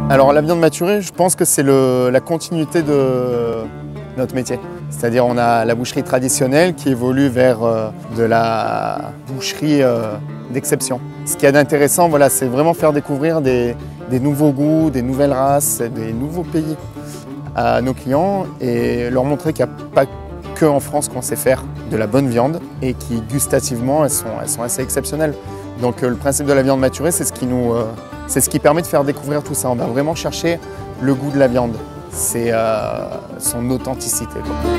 Alors la viande maturée, je pense que c'est la continuité de notre métier. C'est-à-dire on a la boucherie traditionnelle qui évolue vers de la boucherie d'exception. Ce qu'il y a d'intéressant, voilà, c'est vraiment faire découvrir des nouveaux goûts, des nouvelles races, des nouveaux pays à nos clients et leur montrer qu'il n'y a pas que en France qu'on sait faire de la bonne viande et qui gustativement elles sont assez exceptionnelles. Donc le principe de la viande maturée, c'est ce qui permet de faire découvrir tout ça. On va vraiment chercher le goût de la viande, c'est son authenticité.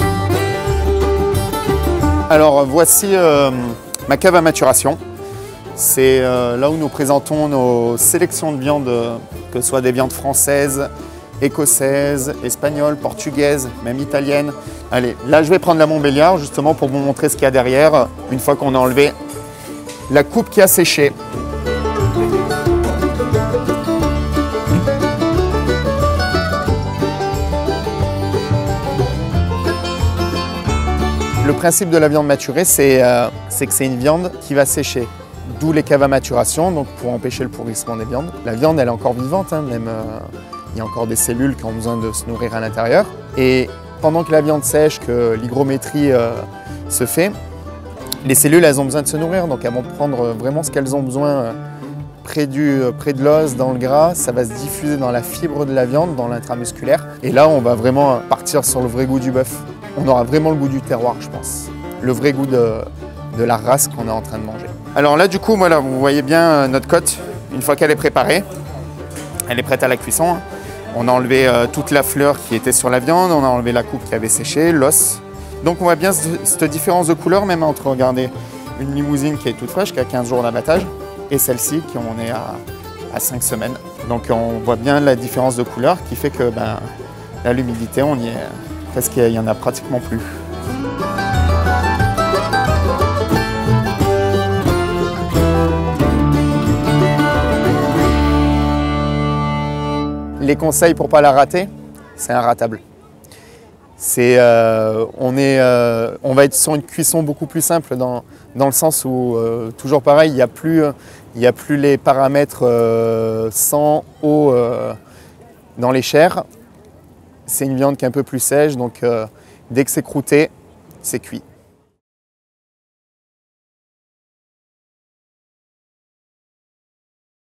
Alors voici ma cave à maturation. C'est là où nous présentons nos sélections de viandes, que ce soit des viandes françaises, écossaises, espagnoles, portugaises, même italiennes. Allez, là je vais prendre la Montbéliard justement pour vous montrer ce qu'il y a derrière, une fois qu'on a enlevé la coupe qui a séché. Le principe de la viande maturée, c'est que c'est une viande qui va sécher. D'où les caves à maturation, donc pour empêcher le pourrissement des viandes. La viande, elle est encore vivante, hein, même il y a encore des cellules qui ont besoin de se nourrir à l'intérieur. Et pendant que la viande sèche, que l'hygrométrie se fait, les cellules, elles ont besoin de se nourrir, donc elles vont prendre vraiment ce qu'elles ont besoin près de l'os, dans le gras. Ça va se diffuser dans la fibre de la viande, dans l'intramusculaire. Et là, on va vraiment partir sur le vrai goût du bœuf. On aura vraiment le goût du terroir, je pense. Le vrai goût de la race qu'on est en train de manger. Alors là, du coup, voilà, vous voyez bien notre côte. Une fois qu'elle est préparée, elle est prête à la cuisson. On a enlevé toute la fleur qui était sur la viande, on a enlevé la coupe qui avait séché, l'os. Donc on voit bien cette différence de couleur, même entre, regardez, une limousine qui est toute fraîche, qui a 15 jours d'abattage, et celle-ci qui en est à 5 semaines. Donc on voit bien la différence de couleur qui fait que là, l'humidité, on y est presque, il n'y en a pratiquement plus. Les conseils pour ne pas la rater, c'est inratable. On va être sur une cuisson beaucoup plus simple dans le sens où, toujours pareil, il n'y a plus les paramètres sang, eau dans les chairs. C'est une viande qui est un peu plus sèche, donc dès que c'est croûté, c'est cuit.